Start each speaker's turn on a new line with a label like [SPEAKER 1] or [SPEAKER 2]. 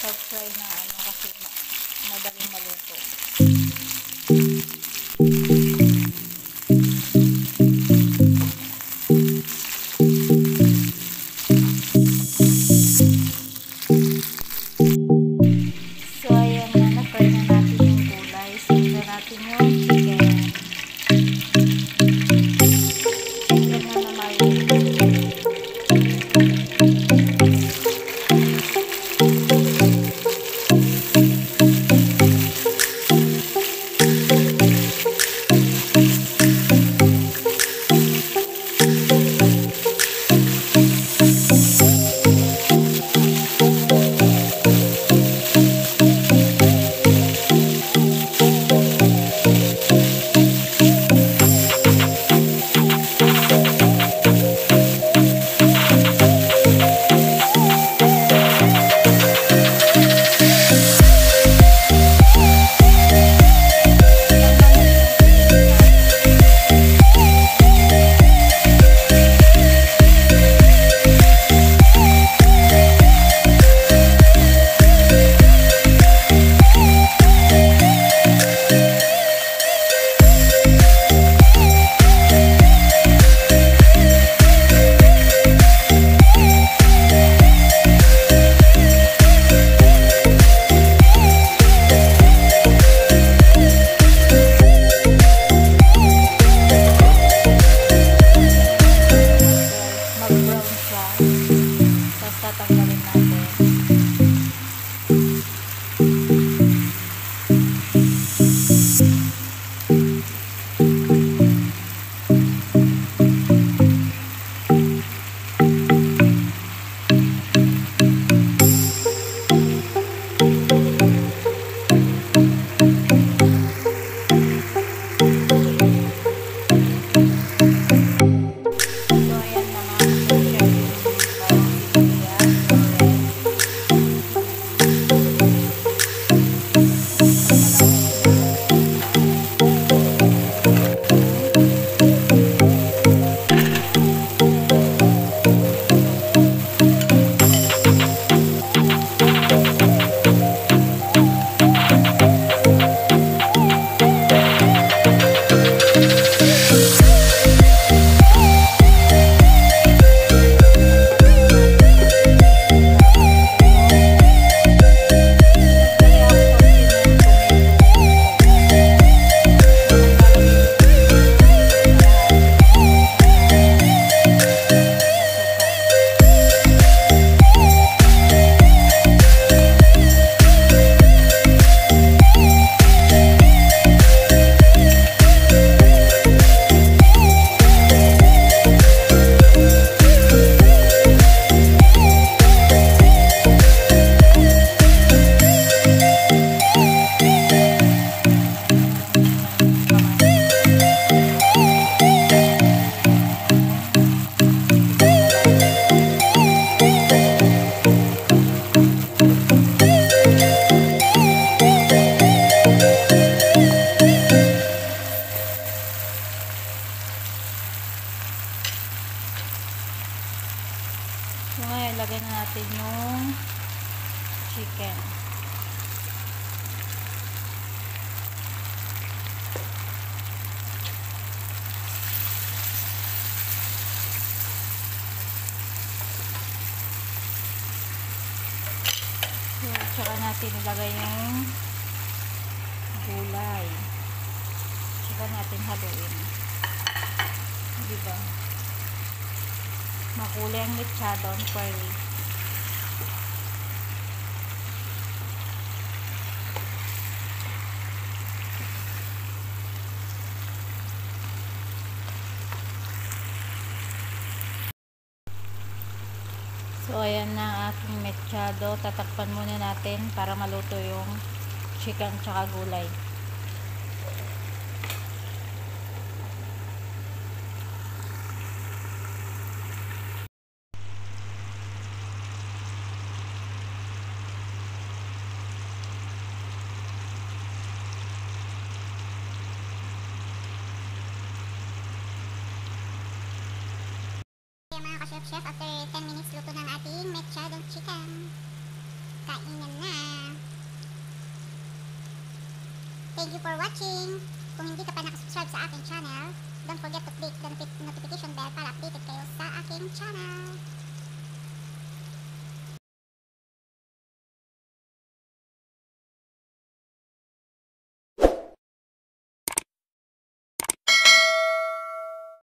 [SPEAKER 1] mag-fry na ano kasi madaling maluto. So ayan na, na-fry na natin yung gulay. Save na natin yung chicken. Chicken na na-marinate. Tatanggalin natin. So ngayon, lagyan na natin yung chicken. So, tsaka natin ilagay yung gulay. Tsaka natin haluin. Diba? Makulay ang lechadon curry. So ayan na ang aking mechado. Tatakpan muna natin para maluto yung chicken tsaka gulay.
[SPEAKER 2] Mga ka-chef, after 10 minutes luto ng ating mechadong chicken. kainan na. Thank you for watching. Kung hindi ka pa nakasubscribe sa aking channel, don't forget to click the notification bell para updated kayo sa aking channel.